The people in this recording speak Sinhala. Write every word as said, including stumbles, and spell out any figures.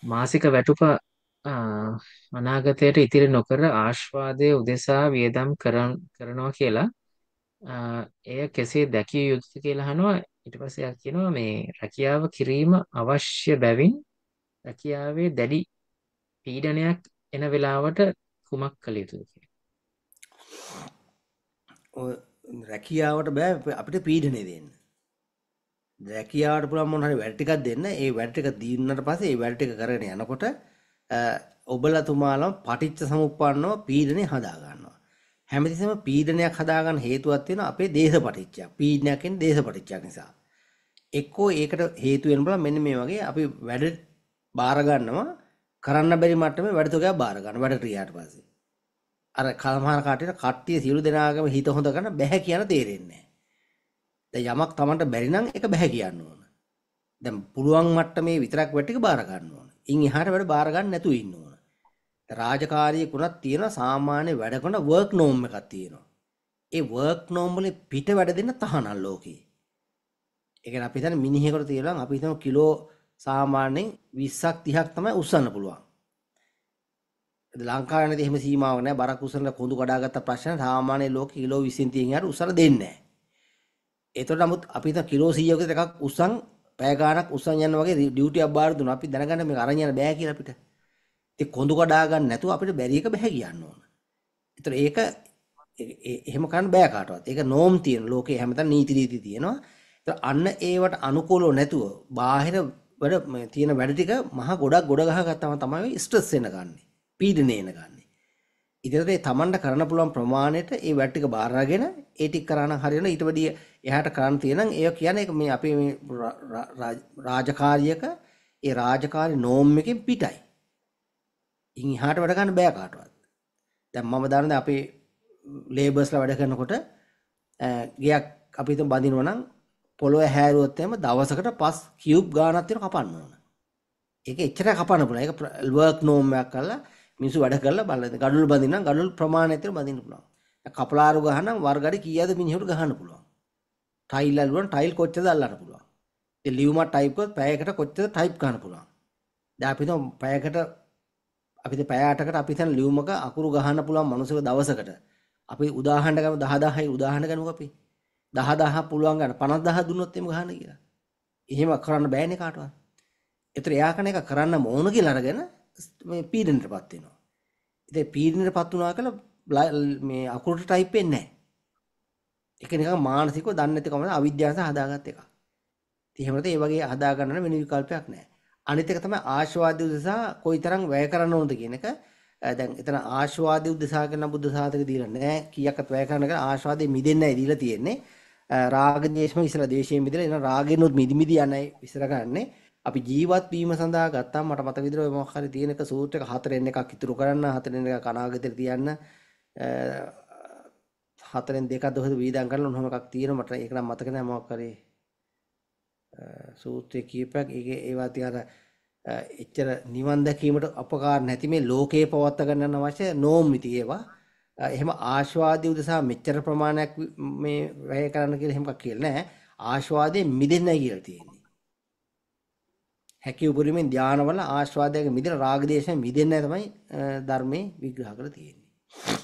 මාසික වැටුප අ, අනාගතයට ඉතිරි නොකර ආශ්වාදයේ උදෙසා වියදම් කරන කරනවා කියලා අ, එය කෙසේ දැකිය යුතුද කියලා අහනවා. ඊට පස්සේ එයා කියනවා මේ රැකියාව කිරීම අවශ්‍ය බැවින් රැකියාවේ දැඩි පීඩනයක් එන වෙලාවට කුමක් කළ යුතුද කියලා. ඔය රැකියාවට බෑ අපිට පීඩනේ දෙන්න. රැකියාවට පුළුවන් මොන හරි වැඩ ටිකක් දෙන්න. ඒ වැඩ ටික දීන්නට පස්සේ ඒ වැඩ ටික කරගෙන යනකොට අ, ඔබලා තුමාලම පටිච්ච සමුප්පන්නව පීඩනේ හදා ගන්නවා. හැමතිස්සෙම පීඩනයක් හදාගන්න හේතුවක් තියෙනවා අපේ දේශපටිච්චයක්. පීඩනයක් කියන්නේ දේශපටිච්චයක් නිසා. එක්කෝ ඒකට හේතු වෙන බල මෙන්න මේ වගේ අපි වැඩ බාර ගන්නවා කරන්න බැරි මට්ටමේ වැඩ තෝගයක් බාර ගන්න වැඩ ක්‍රියාවට පස්සේ. අර කලමහර කාටියට කට්ටිය සියලු දෙනාගම හිත හොඳ කරන බැහැ කියන තේරෙන්නේ නැහැ. දැන් යමක් Tamanට බැරි නම් ඒක බැහැ කියන්න ඕන. දැන් පුළුවන් මට්ටමේ විතරක් වැඩ ටික බාර ගන්න ඕන. ඉන් එහාට වැඩ බාර ගන්න නැතුව ඉන්න ඕන. රාජකාරියකුණක් තියෙන සාමාන්‍ය වැඩ කරන වර්ක් නෝම් එකක් තියෙනවා. ඒ වර්ක් නෝම් වලින් පිට වැඩ දෙන්න තහනම් ලෝකේ. ඒ කියන්නේ අපි හිතන්නේ මිනිහෙකුට තියලා අපි හිතමු කිලෝ සාමාන්‍යයෙන් විස්සක් තිහක් තමයි උස්සන්න පුළුවන්. ලංකාවේ නැති එහෙම සීමාවක් නැහැ. බරක් උස්සන කොඳු කඩාගත්ත ප්‍රශ්න සාමාන්‍ය ලෝකෙ කිලෝ විස්සෙන් තියෙන් යට උස්සලා දෙන්නේ නැහැ. ඒතකොට නමුත් අපි හිතන කිලෝ සීයකට එකක් උස්සන් පැය ගාණක් උස්සන් යන වගේ ඩියුටියක් බාර දුන්නා. අපි දැනගන්න මේක අරන් යන්න බෑ කියලා අපිට. ඉතින් කොඳු කඩා ගන්න නැතුව අපිට බැරි එක බෑ කියන්න ඕන. ඒතර ඒක එහෙම කරන්න බෑ කාටවත්. ඒක නෝම් තියෙන ලෝකේ හැමතැන නීති රීති තියෙනවා. ඒතර අන්න ඒවට අනුකූලව නැතුව බාහිර වැඩ තියෙන වැඩ ටික මහ ගොඩක් ගොඩ ගහගත්තම තමයි ස්ට්‍රෙස් එන ගන්නෙ. පීඩනය එන ගන්නෙ. ඉතින් ඒ තමන්ට කරන්න පුළුවන් ප්‍රමාණයට ඒ වැඩ ටික බාර අරගෙන ඒ ටික කරා නම් හරියන ඊට වැඩිය එහාට කරන්න තියෙන නම් ඒ කියන්නේ මේ අපේ මේ රාජකාරියක ඒ රාජකාරී නෝම් එකෙන් පිටයි. ඉන් එහාට වැඩ ගන්න බෑ කාටවත්. දැන් මම දන්නේ අපේ ලේබර්ස්ලා වැඩ කරනකොට ගියක් අපි හිතමු බඳිනවා නම් පොළොවේ හැරුවොත් එහෙම දවසකට පස් කියුබ් ගාණක් තියෙන කපන්න ඕන. ඒක එච්චර කපන්න පුළුවන්. ඒක වර්ක් නෝම් එකක් කරලා මිනිස්සු වැඩ කරලා බලන්න. ගඩොල් බඳින්න නම් ගඩොල් ප්‍රමාණයට බඳින්න පුළුවන්. කපලාරු ගහනම් වර්ගඩි කීයද මිනිහෙකුට ගහන්න පුළුවන්. ටයිල් අල්ලුවන් ටයිල් කොච්චරද අල්ලන්න පුළුවන්. ඉතින් ලියුමක් ටයිප් කරොත් පැයකට කොච්චරද ටයිප් ගන්න පුළුවන්. දැන් අපි හිතමු පැයකට අපිට පැය අටකට අපි හිතන ලියුමක අකුරු ගහන්න පුළුවන් මනුස්සයෙක් දවසකට. අපි උදාහරණ ගමු දහ දහයි උදාහරණ ගමුකෝ අපි. දහ දහ පුළුවන් ගන්න පනස් දහ දුන්නොත් එimhe ගහන්න කියලා. එහෙම කරන්න බෑනේ කාටවත්. ඒතර එයා කන එක කරන්න ඕන කියලා අරගෙන මේ පීඩනයටපත් වෙනවා. ඉතින් පීඩනයටපත් වුණා කියලා මේ අකුරට ටයිප් වෙන්නේ නැහැ. ඒක නිකන් මානසිකව දන්නේ නැතිකම අවිද්‍යාව සහ හදාගත්ත එක. ඉතින් එහෙම නැත්නම් ඒ වගේ හදා ගන්න වෙන විකල්පයක් නැහැ. අනිත් එක තමයි ආශාවාදී උදෙසා කොයිතරම් වැය කරන්න ඕනද කියන එක. දැන් එතන ආශාවාදී උදෙසා කියන බුද්ධ සාධක දීලා නැහැ. කීයක්වත් වැය කරන්න කියලා ආශාවාදී මිදෙන්නයි දීලා තියෙන්නේ. රාග දේශම ඉස්සලා දේශයෙන් මිදලා එන රාගෙනොත් මිදි මිදි යනයි ඉස්සර ගන්නනේ. අපි ජීවත් වීම සඳහා ගත්තාම මට මතක විදිහට ඔය මොකක් හරි තියෙන එක සූත්‍ර එක හතරෙන් එකක් ඉතුරු කරන්න හතරෙන් එකක් අනාගතේට තියන්න හතරෙන් දෙකක් දොහද වීදම් කරලා උනහම එකක් තියෙනවා මට ඒක නම් මතක නැහැ මොකක් හරි සූත්‍රයේ කීපයක් ඒකේ ඒවා තියන එච්චර නිවන් දැකීමට අපකාර නැති මේ ලෝකේ පවත්ත ගන්න අවශ්‍ය නෝම් ඉති ඒවා එහෙම ආශාවාදී උදෙසා මෙච්චර ප්‍රමාණයක් මේ වැය කරන්න කියලා එහෙම එකක් කියලා නැහැ ආශාවාදයෙන් මිදෙන්නයි කියලා තියෙන්නේ හැකි උපරිමෙන් ධානවල ආශාවාදයෙන් මිදෙන රාග දේශයෙන් මිදෙන්නයි තමයි ධර්මයේ විග්‍රහ කරලා තියෙන්නේ